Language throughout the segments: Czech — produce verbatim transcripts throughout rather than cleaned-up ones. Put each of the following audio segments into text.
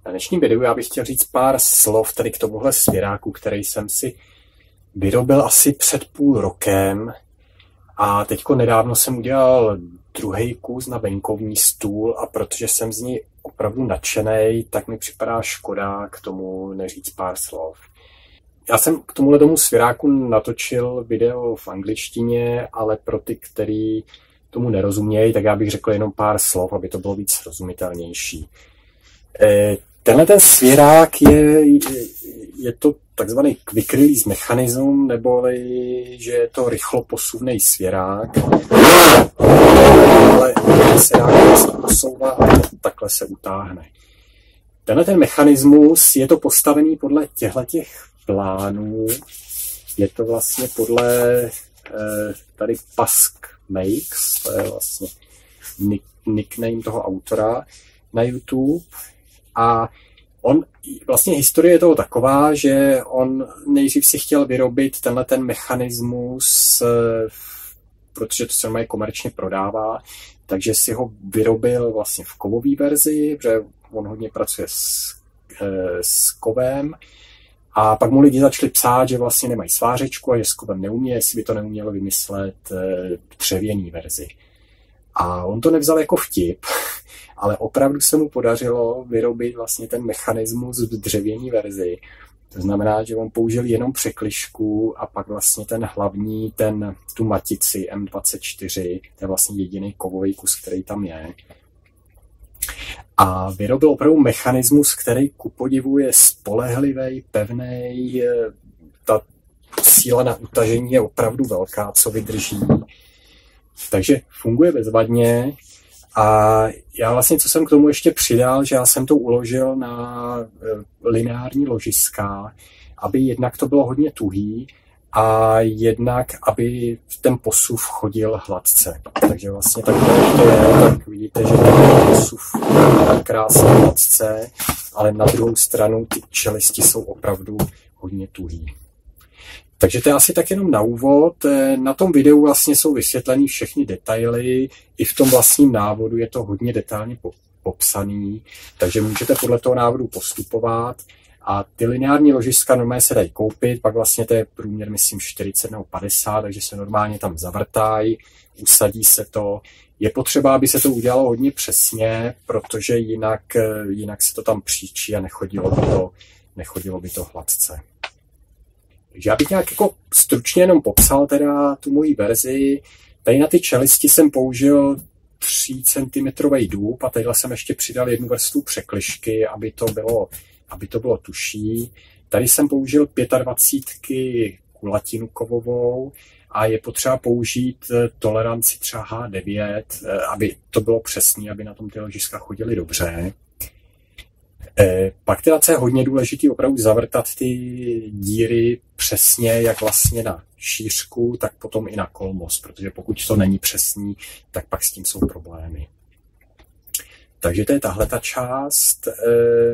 Na dnešním videu já bych chtěl říct pár slov tady k tomuhle svěráku, který jsem si vyrobil asi před půl rokem. A teďko nedávno jsem udělal druhý kus na venkovní stůl a protože jsem z ní opravdu nadšenej, tak mi připadá škoda k tomu neříct pár slov. Já jsem k tomuhle tomu svěráku natočil video v angličtině, ale pro ty, kteří tomu nerozumějí, tak já bych řekl jenom pár slov, aby to bylo víc srozumitelnější. Tenhle ten svěrák je, je to takzvaný quick release mechanism, neboli že je to rychloposuvný svěrák. Ale svěrák se posouvá a takhle se utáhne. Tenhle ten mechanismus je to postavený podle těchto plánů. Je to vlastně podle eh, tady Pask Makes, to je vlastně nick, nickname toho autora na YouTube. A on, vlastně historie je toho taková, že on nejdřív si chtěl vyrobit tenhle ten mechanismus, protože to se normálně komerčně prodává, takže si ho vyrobil vlastně v kovové verzi, protože on hodně pracuje s, s kovem. A pak mu lidi začali psát, že vlastně nemají svářečku a že s kovem neumí, jestli by to neumělo vymyslet dřevěný verzi. A on to nevzal jako vtip, ale opravdu se mu podařilo vyrobit vlastně ten mechanismus v dřevěné verzi. To znamená, že on použil jenom překližku a pak vlastně ten hlavní, ten, tu matici M dvacet čtyři, to je vlastně jediný kovový kus, který tam je. A vyrobil opravdu mechanismus, který ku podivu je spolehlivý, pevný, ta síla na utažení je opravdu velká, co vydrží. Takže funguje bezvadně. A já vlastně, co jsem k tomu ještě přidal, že já jsem to uložil na lineární ložiska, aby jednak to bylo hodně tuhý a jednak, aby ten posuv chodil hladce. Takže vlastně takhle to je, tak vidíte, že ten posuv krásně hladce, ale na druhou stranu ty čelisti jsou opravdu hodně tuhý. Takže to je asi tak jenom na úvod. Na tom videu vlastně jsou vysvětleny všechny detaily. I v tom vlastním návodu je to hodně detailně popsaný, takže můžete podle toho návodu postupovat. A ty lineární ložiska normálně se dají koupit, pak vlastně to je průměr, myslím, čtyřicet nebo padesát, takže se normálně tam zavrtají, usadí se to. Je potřeba, aby se to udělalo hodně přesně, protože jinak, jinak se to tam příčí a nechodilo by to, nechodilo by to hladce. Takže já bych nějak jako stručně jenom popsal teda tu moji verzi. Tady na ty čelisti jsem použil tři centimetrový dub a tadyhle jsem ještě přidal jednu vrstvu překližky, aby to bylo, aby to bylo tuší. Tady jsem použil dvacet pět kulatinu kovovou a je potřeba použít toleranci třeba H devět, aby to bylo přesný, aby na tom ty ložiska chodily dobře. E, pak teda, co je hodně důležitý, opravdu zavrtat ty díry přesně, jak vlastně na šířku, tak potom i na kolmos, protože pokud to není přesný, tak pak s tím jsou problémy. Takže to je tahle ta část. E,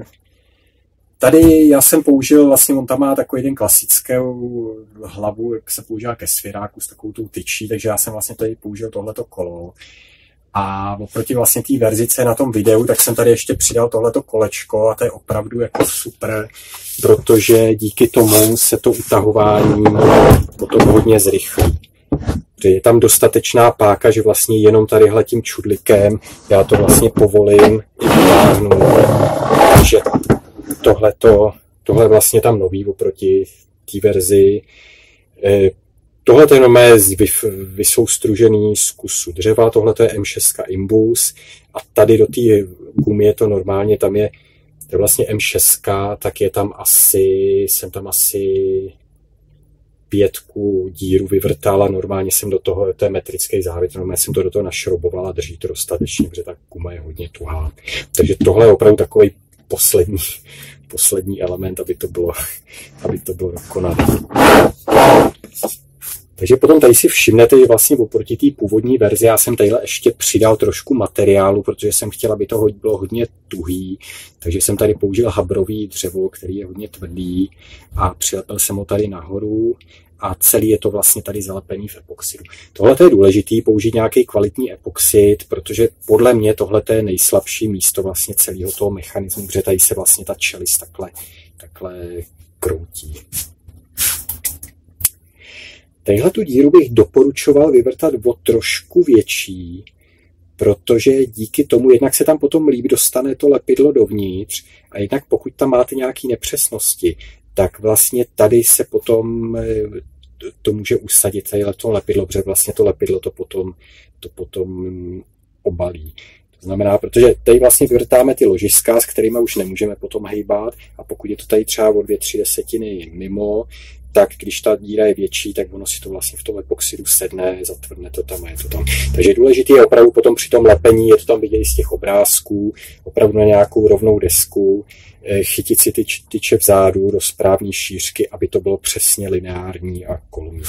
tady já jsem použil, vlastně on tam má takový ten klasickou hlavu, jak se používá ke svěráku s takovou tou tyčí, takže já jsem vlastně tady použil tohleto kolo. A oproti vlastně té verzice na tom videu, tak jsem tady ještě přidal tohleto kolečko a to je opravdu jako super, protože díky tomu se to utahování potom hodně zrychlí. Je tam dostatečná páka, že vlastně jenom tadyhle tím čudlikem já to vlastně povolím i vytáhnu. Takže tohleto, tohle vlastně tam nový oproti té verzi. Tohle je normálně vysoustružený z kusu dřeva, tohle je M šest Imbus a tady do té gumy je to normálně, tam je, to je vlastně M šest, tak je tam asi, jsem tam asi pětku díru vyvrtal a normálně jsem do toho, to je metrický závit, normálně jsem to do toho našroboval a drží to dostatečně, protože ta guma je hodně tuhá. Takže tohle je opravdu takový poslední, poslední element, aby to bylo, aby to bylo dokonalé. Takže potom tady si všimnete, že vlastně oproti té původní verzi já jsem tadyhle ještě přidal trošku materiálu, protože jsem chtěl, aby to bylo hodně tuhý, takže jsem tady použil habrový dřevo, který je hodně tvrdý a přilepil jsem ho tady nahoru a celý je to vlastně tady zalepený v epoxidu. Tohle je důležitý, použít nějaký kvalitní epoxid, protože podle mě tohle je nejslabší místo vlastně celého toho mechanismu, protože tady se vlastně ta čelist takhle, takhle kroutí. Tadyhle tu díru bych doporučoval vyvrtat o trošku větší, protože díky tomu jednak se tam potom líp dostane to lepidlo dovnitř a jednak pokud tam máte nějaké nepřesnosti, tak vlastně tady se potom to může usadit tadyhle to lepidlo, protože vlastně to lepidlo to potom, to potom obalí. To znamená, protože tady vlastně vyvrtáme ty ložiska, s kterými už nemůžeme potom hejbat a pokud je to tady třeba o dvě, tři desetiny mimo, tak když ta díra je větší, tak ono si to vlastně v tom epoxidu sedne, zatvrdne to tam a je to tam. Takže důležité je opravdu potom při tom lepení, je to tam vidět z těch obrázků, opravdu na nějakou rovnou desku, chytit si ty tyče vzadu do správné šířky, aby to bylo přesně lineární a kolumní.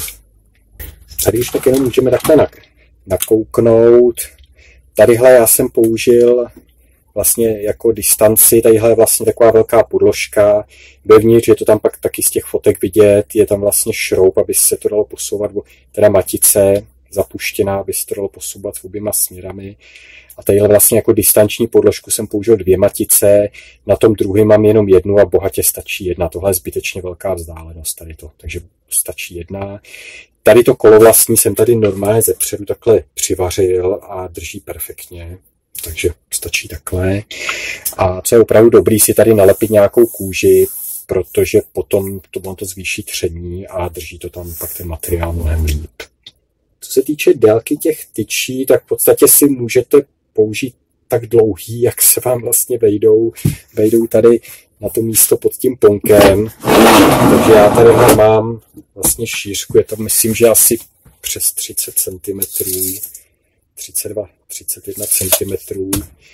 Tady už tak jenom můžeme takhle nakouknout. Tadyhle já jsem použil vlastně jako distanci, tadyhle je vlastně taková velká podložka, vevnitř je to tam pak taky z těch fotek vidět, je tam vlastně šroub, aby se to dalo posouvat, teda matice zapuštěná, aby se to dalo posouvat s oběma směrami. A tadyhle vlastně jako distanční podložku jsem použil dvě matice, na tom druhém mám jenom jednu a bohatě stačí jedna. Tohle je zbytečně velká vzdálenost tady to, takže stačí jedna. Tady to kolo vlastní jsem tady normálně zepředu takhle přivařil a drží perfektně. Takže stačí takhle. A co je opravdu dobrý, si tady nalepit nějakou kůži, protože potom to, on to zvýší tření a drží to tam pak ten materiál mnohem líp. Co se týče délky těch tyčí, tak v podstatě si můžete použít tak dlouhý, jak se vám vlastně vejdou, vejdou tady na to místo pod tím ponkem. Takže já tady mám vlastně šířku, je to myslím, že asi přes třicet centimetrů. třicet dva, třicet jedna centimetrů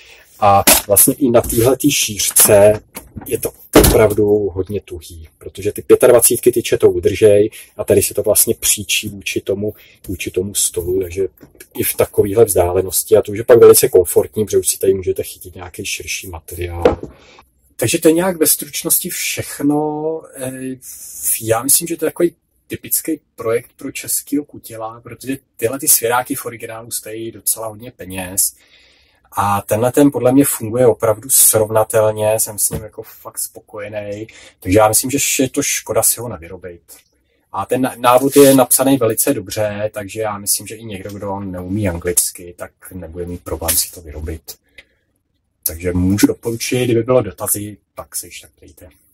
a vlastně i na téhletý šířce je to opravdu hodně tuhý, protože ty dvacet pět tyče to udržej a tady se to vlastně příčí vůči tomu, vůči tomu stolu, takže i v takovéhle vzdálenosti a to už je pak velice komfortní, protože už si tady můžete chytit nějaký širší materiál. Takže to je nějak ve stručnosti všechno. Já myslím, že to je takový typický projekt pro českého kutěla, protože tyhle ty svěráky v originálu stojí docela hodně peněz a tenhle ten podle mě funguje opravdu srovnatelně, jsem s ním jako fakt spokojený, takže já myslím, že je to škoda si ho nevyrobit. A ten návod je napsaný velice dobře, takže já myslím, že i někdo, kdo neumí anglicky, tak nebude mít problém si to vyrobit. Takže můžu doporučit, kdyby bylo dotazy, tak se již tak dejte.